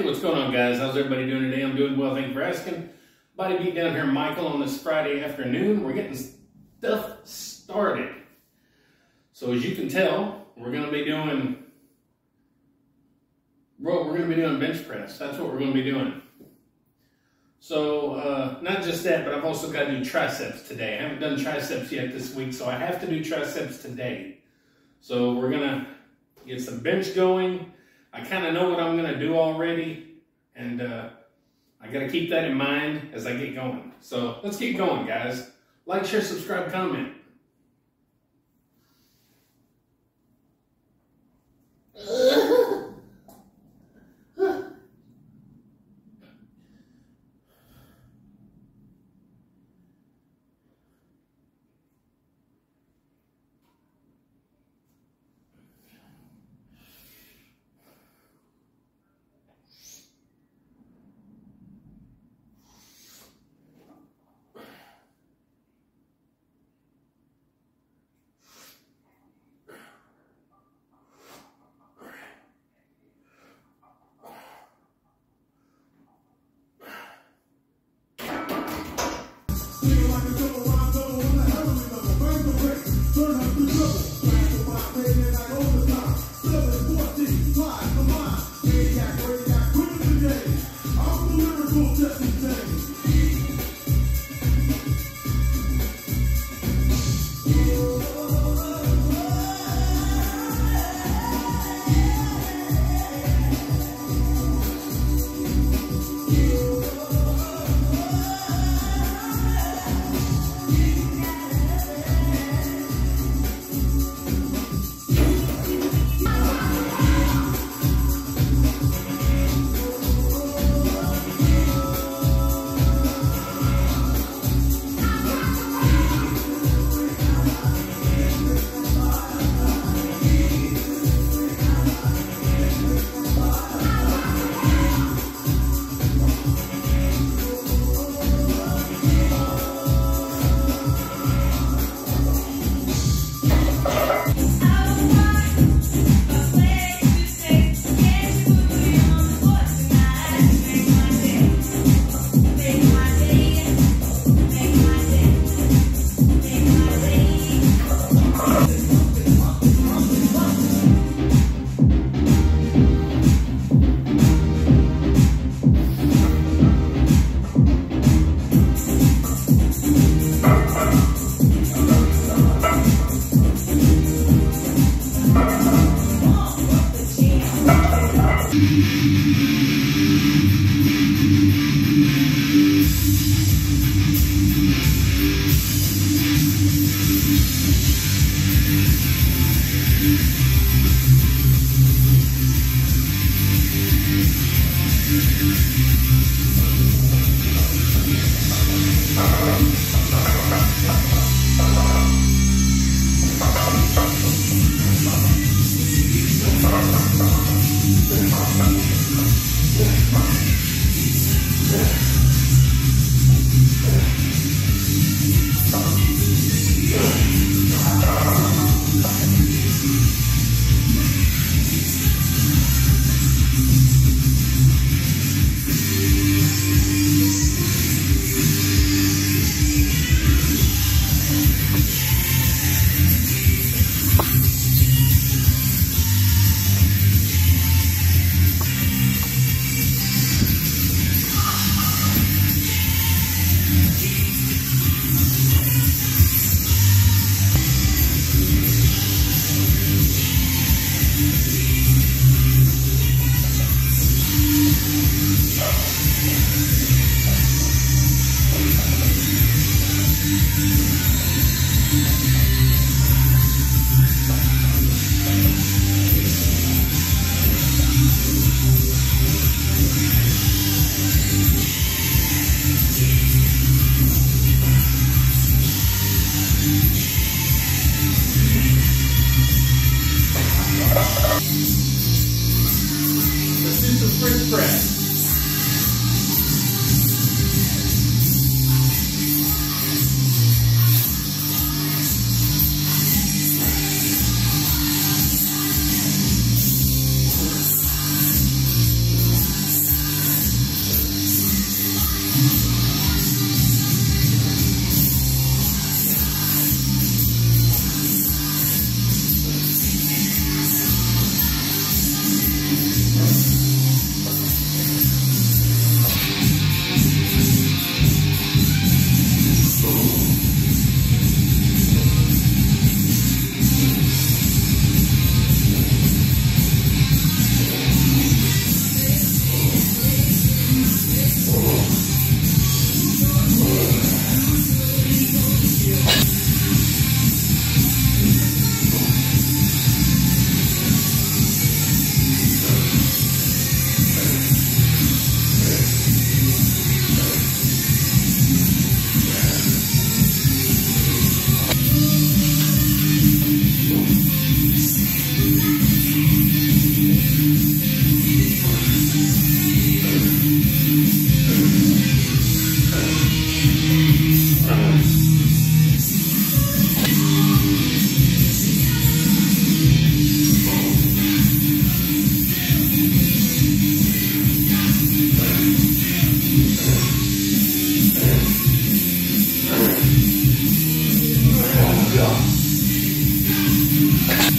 what's going on, guys? How's everybody doing today? I'm doing well, thank you for asking. Body Beat down here, Michael, on this Friday afternoon. We're getting stuff started. So as you can tell, we're going to be doing bench press. That's what we're going to be doing. So not just that, but I've also got to do triceps today. I haven't done triceps yet this week, so I have to do triceps today. So we're going to get some bench going. I kind of know what I'm going to do already, and I got to keep that in mind as I get going. So let's get going, guys. Like, share, subscribe, comment.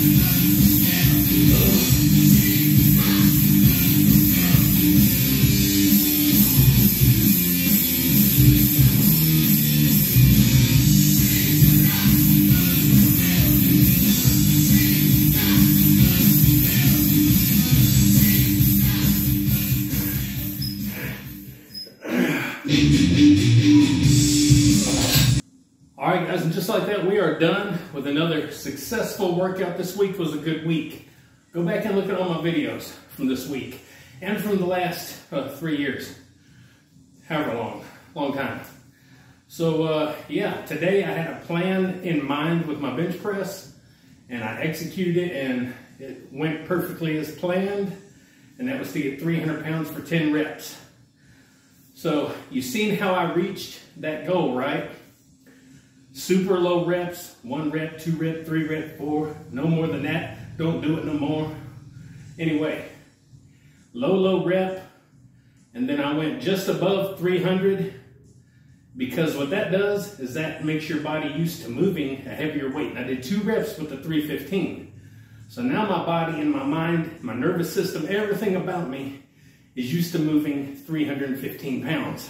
Alright guys, and just like that, we are done with another successful workout. This week was a good week. Go back and look at all my videos from this week and from the last 3 years. However long time. So yeah, today I had a plan in mind with my bench press, and I executed it, and it went perfectly as planned, and that was to get 300 pounds for 10 reps. So you've seen how I reached that goal, right? Super low reps, 1 rep, 2 rep, 3 rep, 4, no more than that. Don't do it no more. Anyway, low rep, and then I went just above 300, because what that does is that makes your body used to moving a heavier weight. And I did 2 reps with the 315. So now my body and my mind, my nervous system, everything about me is used to moving 315 pounds.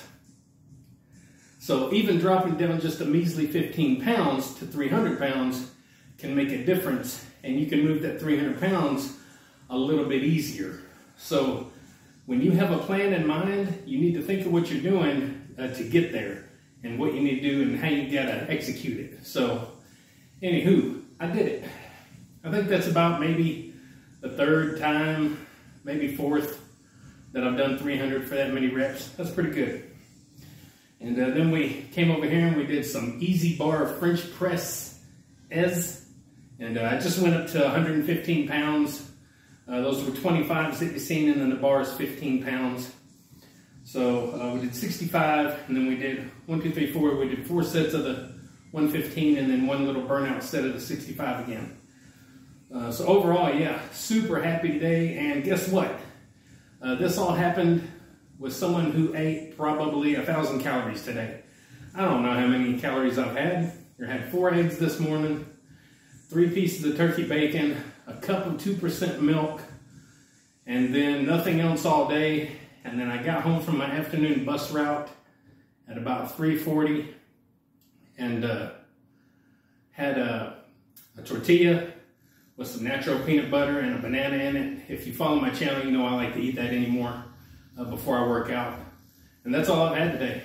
So even dropping down just a measly 15 pounds to 300 pounds can make a difference, and you can move that 300 pounds a little bit easier. So when you have a plan in mind, you need to think of what you're doing to get there, and what you need to do and how you gotta execute it. So anywho, I did it. I think that's about maybe the 3rd time, maybe 4th, that I've done 300 for that many reps. That's pretty good. And then we came over here and we did some easy bar French press and I just went up to 115 pounds. Those were 25s that you've seen, and then the bar is 15 pounds. So we did 65, and then we did 1, 2, 3, 4. We did 4 sets of the 115, and then 1 little burnout set of the 65 again. So overall, yeah, super happy today. And guess what? This all happened with someone who ate probably 1,000 calories today. I don't know how many calories I've had. I had 4 eggs this morning, 3 pieces of turkey bacon, a cup of 2% milk, and then nothing else all day. And then I got home from my afternoon bus route at about 3:40 and had a tortilla with some natural peanut butter and a banana in it. If you follow my channel, you know I like to eat that anymore before I work out. And that's all I've had today.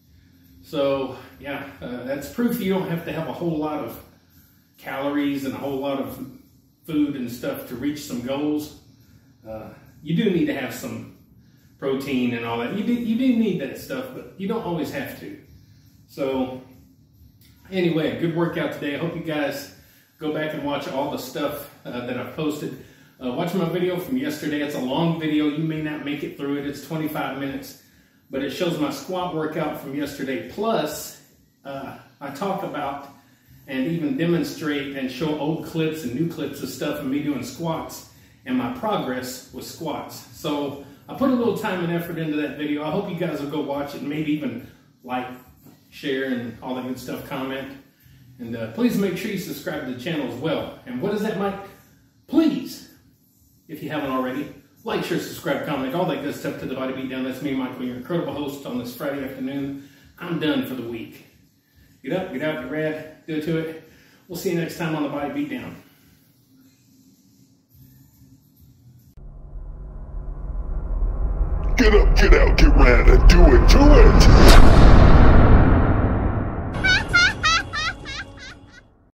So yeah, that's proof you don't have to have a whole lot of calories and a whole lot of food and stuff to reach some goals. You do need to have some protein and all that. You do need that stuff, but you don't always have to. So anyway, good workout today. I hope you guys go back and watch all the stuff that I've posted. Watch my video from yesterday. It's a long video. You may not make it through it. It's 25 minutes, but it shows my squat workout from yesterday. Plus, I talk about and even demonstrate and show old clips and new clips of stuff of me doing squats and my progress with squats. So I put a little time and effort into that video. I hope you guys will go watch it and maybe even like, share, and all that good stuff, comment. And please make sure you subscribe to the channel as well. And what is that, Mike? Please, if you haven't already, like, share, subscribe, comment, all that good stuff to the Body Beatdown. That's me, Michael, your incredible host on this Friday afternoon. I'm done for the week. Get up, get out, get rad, do it to it. We'll see you next time on the Body Beatdown. Get up, get out, get rad, and do it to it!